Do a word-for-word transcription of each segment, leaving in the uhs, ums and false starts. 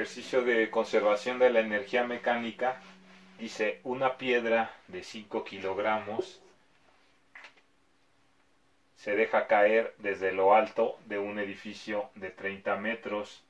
ejercicio de conservación de la energía mecánica dice: una piedra de cinco kilogramos se deja caer desde lo alto de un edificio de treinta metros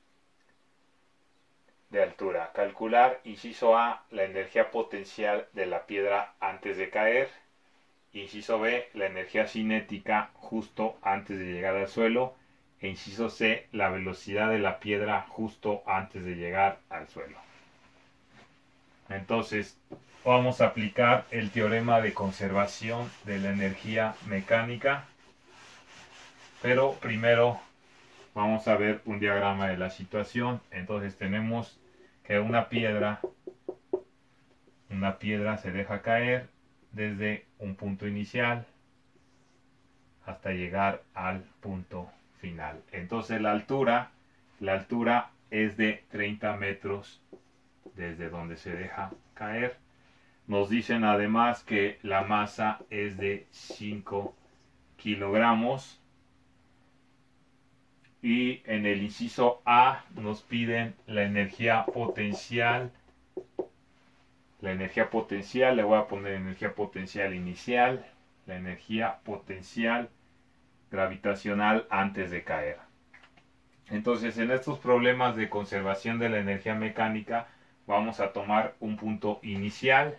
de altura. Calcular, inciso A, la energía potencial de la piedra antes de caer. Inciso B, la energía cinética justo antes de llegar al suelo. E inciso C, la velocidad de la piedra justo antes de llegar al suelo. Entonces, vamos a aplicar el teorema de conservación de la energía mecánica. Pero primero vamos a ver un diagrama de la situación. Entonces tenemos que una piedra, una piedra se deja caer desde un punto inicial hasta llegar al punto final. Entonces la altura, la altura es de treinta metros desde donde se deja caer. Nos dicen además que la masa es de cinco kilogramos. Y en el inciso A nos piden la energía potencial. La energía potencial, le voy a poner energía potencial inicial, la energía potencial gravitacional antes de caer. Entonces, en estos problemas de conservación de la energía mecánica, vamos a tomar un punto inicial,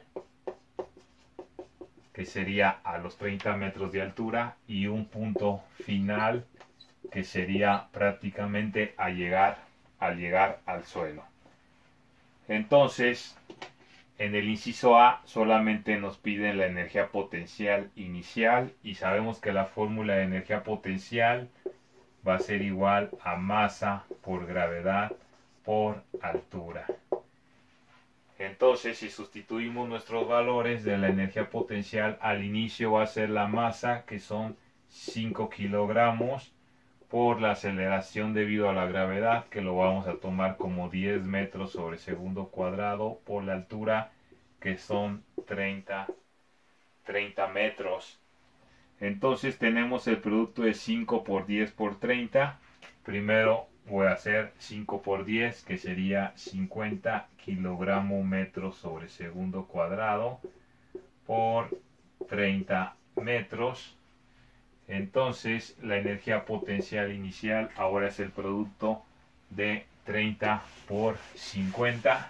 que sería a los treinta metros de altura, y un punto final, que sería prácticamente a llegar, al llegar al suelo. Entonces, en el inciso A solamente nos piden la energía potencial inicial y sabemos que la fórmula de energía potencial va a ser igual a masa por gravedad por altura. Entonces, si sustituimos nuestros valores de la energía potencial, al inicio va a ser la masa, que son cinco kilogramos, por la aceleración debido a la gravedad, que lo vamos a tomar como diez metros sobre segundo cuadrado, por la altura, que son treinta metros. Entonces tenemos el producto de cinco por diez por treinta. Primero voy a hacer cinco por diez, que sería cincuenta kilogramos metros sobre segundo cuadrado por treinta metros. Entonces la energía potencial inicial ahora es el producto de treinta por cincuenta.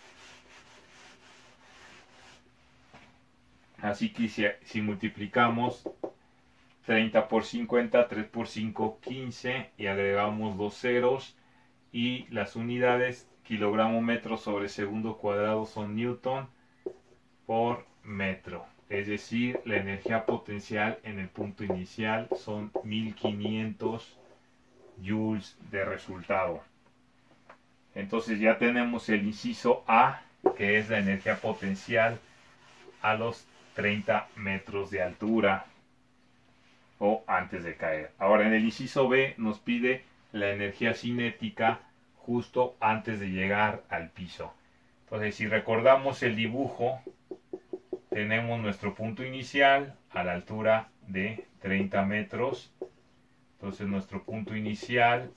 Así que si, si multiplicamos treinta por cincuenta, tres por cinco, quince, y agregamos dos ceros, y las unidades kilogramo metro sobre segundo cuadrado son newton por metro. Es decir, la energía potencial en el punto inicial son mil quinientos joules de resultado. Entonces ya tenemos el inciso A, que es la energía potencial a los treinta metros de altura o antes de caer. Ahora en el inciso B nos pide la energía cinética justo antes de llegar al piso. Entonces, si recordamos el dibujo, tenemos nuestro punto inicial a la altura de treinta metros. Entonces nuestro punto inicial,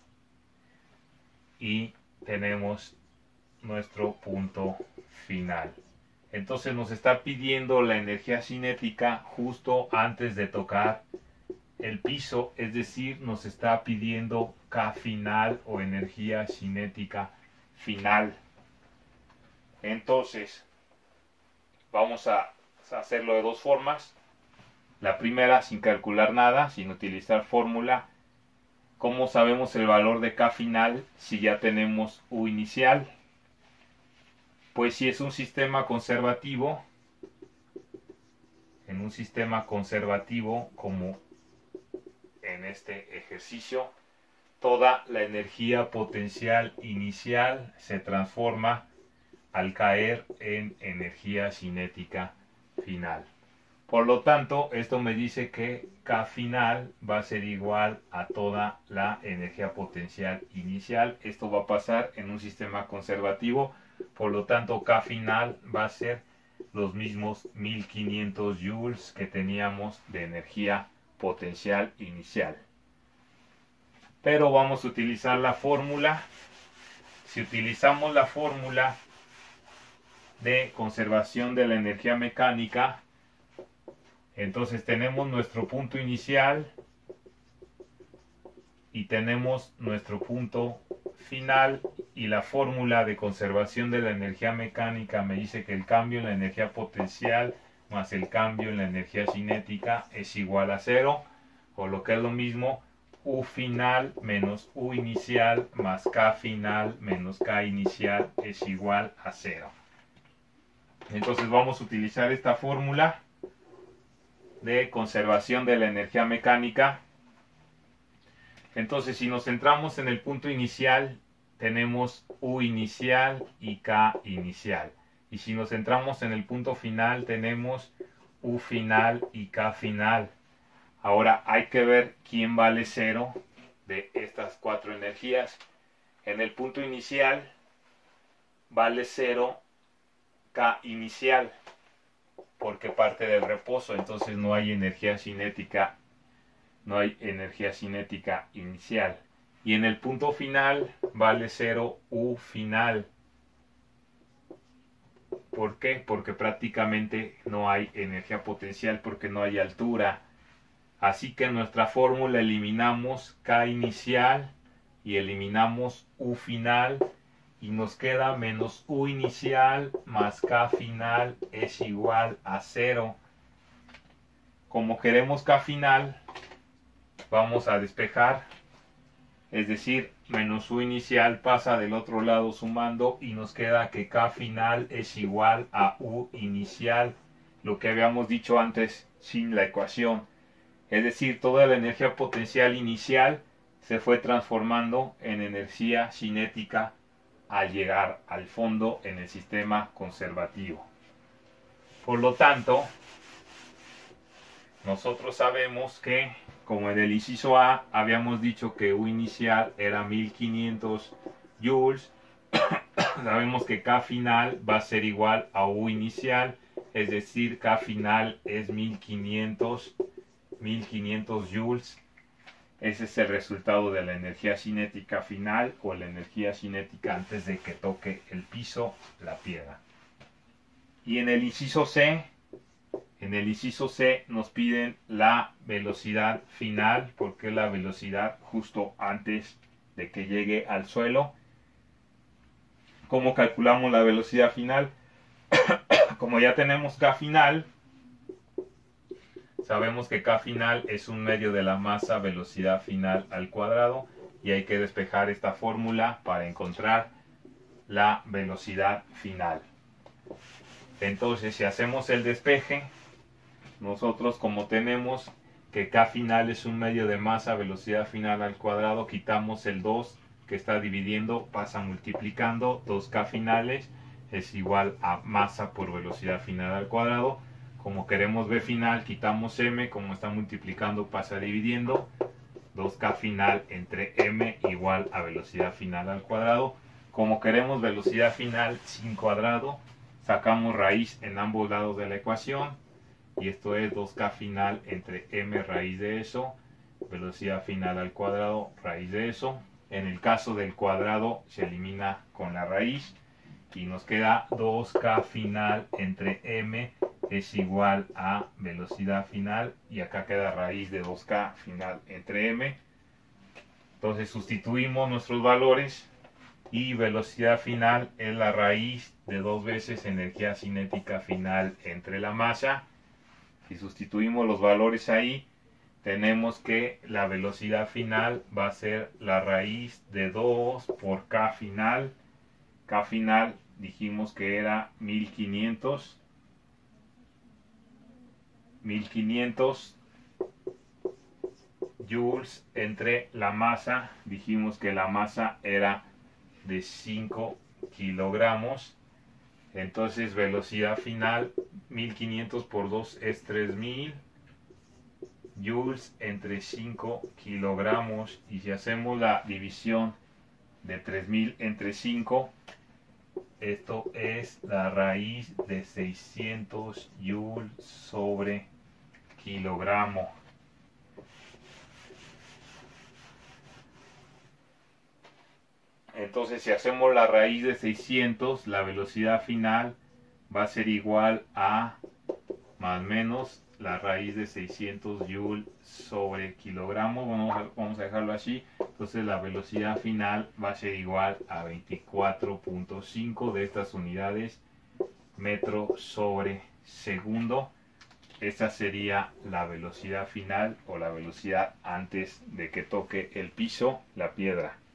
y tenemos nuestro punto final. Entonces nos está pidiendo la energía cinética justo antes de tocar el piso, es decir, nos está pidiendo K final o energía cinética final. Entonces vamos a hacerlo de dos formas. La primera, sin calcular nada, sin utilizar fórmula. ¿Cómo sabemos el valor de K final si ya tenemos U inicial? Pues si es un sistema conservativo, en un sistema conservativo como en este ejercicio, toda la energía potencial inicial se transforma al caer en energía cinética final. Por lo tanto, esto me dice que K final va a ser igual a toda la energía potencial inicial. Esto va a pasar en un sistema conservativo, por lo tanto K final va a ser los mismos mil quinientos joules que teníamos de energía potencial inicial. Pero vamos a utilizar la fórmula. si utilizamos la fórmula de conservación de la energía mecánica, entonces tenemos nuestro punto inicial y tenemos nuestro punto final, y la fórmula de conservación de la energía mecánica me dice que el cambio en la energía potencial más el cambio en la energía cinética es igual a cero, o lo que es lo mismo, U final menos U inicial más K final menos K inicial es igual a cero. Entonces vamos a utilizar esta fórmula de conservación de la energía mecánica. Entonces, si nos centramos en el punto inicial, tenemos U inicial y K inicial. Y si nos centramos en el punto final, tenemos U final y K final. Ahora hay que ver quién vale cero de estas cuatro energías. En el punto inicial vale cero K inicial, porque parte del reposo, entonces no hay energía cinética, no hay energía cinética inicial. Y en el punto final vale cero U final. ¿Por qué? Porque prácticamente no hay energía potencial, porque no hay altura. Así que en nuestra fórmula eliminamos K inicial y eliminamos U final, y nos queda menos U inicial más K final es igual a cero. Como queremos K final, vamos a despejar, es decir, menos U inicial pasa del otro lado sumando, y nos queda que K final es igual a U inicial, lo que habíamos dicho antes sin la ecuación. Es decir, toda la energía potencial inicial se fue transformando en energía cinética al llegar al fondo en el sistema conservativo. Por lo tanto, nosotros sabemos que, como en el inciso A habíamos dicho que U inicial era mil quinientos joules, sabemos que K final va a ser igual a U inicial, es decir, K final es mil quinientos joules. Ese es el resultado de la energía cinética final, o la energía cinética antes de que toque el piso la piedra. Y en el inciso C, en el inciso C nos piden la velocidad final, porque es la velocidad justo antes de que llegue al suelo. ¿Cómo calculamos la velocidad final? Como ya tenemos K final, sabemos que K final es un medio de la masa velocidad final al cuadrado, y hay que despejar esta fórmula para encontrar la velocidad final. Entonces, si hacemos el despeje, nosotros, como tenemos que K final es un medio de masa velocidad final al cuadrado, quitamos el dos que está dividiendo, pasa multiplicando, dos K finales es igual a masa por velocidad final al cuadrado. Como queremos B final, quitamos M, como está multiplicando pasa dividiendo, dos K final entre M igual a velocidad final al cuadrado. Como queremos velocidad final sin cuadrado, sacamos raíz en ambos lados de la ecuación, y esto es dos K final entre M raíz de eso, velocidad final al cuadrado raíz de eso. En el caso del cuadrado se elimina con la raíz y nos queda dos K final entre M es igual a velocidad final, y acá queda raíz de dos K final entre M. Entonces sustituimos nuestros valores, y velocidad final es la raíz de dos veces energía cinética final entre la masa. Si sustituimos los valores ahí, tenemos que la velocidad final va a ser la raíz de dos por K final. K final dijimos que era mil quinientos joules entre la masa. Dijimos que la masa era de cinco kilogramos. Entonces velocidad final, mil quinientos por dos es tres mil joules entre cinco kilogramos. Y si hacemos la división de tres mil entre cinco, esto es la raíz de seiscientos joules sobre kilogramo. Entonces si hacemos la raíz de seiscientos, la velocidad final va a ser igual a más o menos la raíz de seiscientos joules sobre kilogramos. Vamos a, vamos a dejarlo así. Entonces la velocidad final va a ser igual a veinticuatro punto cinco de estas unidades metro sobre segundo. Esta sería la velocidad final o la velocidad antes de que toque el piso la piedra.